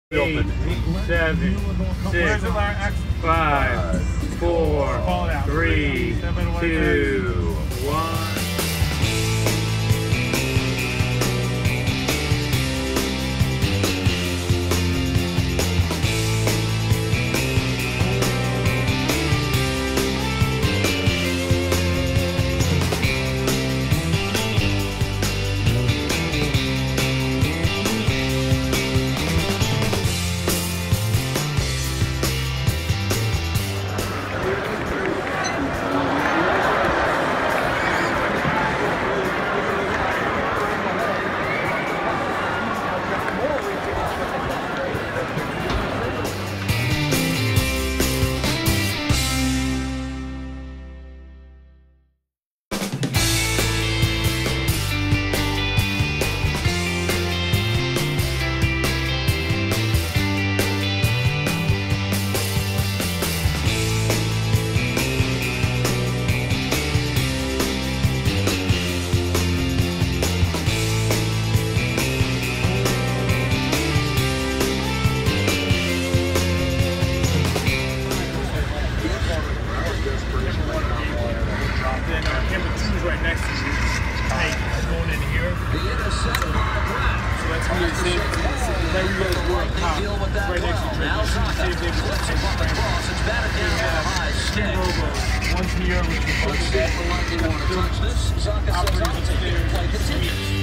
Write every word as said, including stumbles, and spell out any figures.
Eight, seven, six, five, four, three, two, one. Right next to you, tank going in here. So that's really the same. Right, we got to work out right next to each other. Same thing with the tank frame. We have two robos. One's here, which is the first step. Operators upstairs.